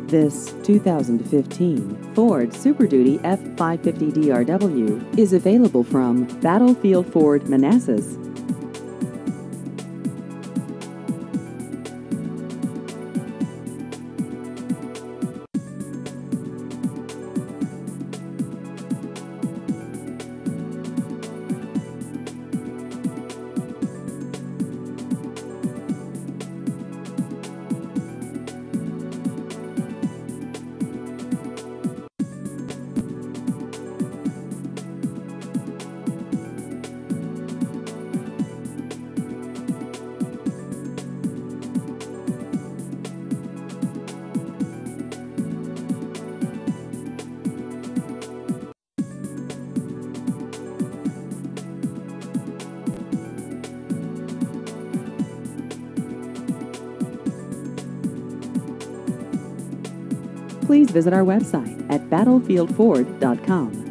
This 2015 Ford Super Duty F550 DRW is available from Battlefield Ford Manassas. Please visit our website at battlefieldford.com.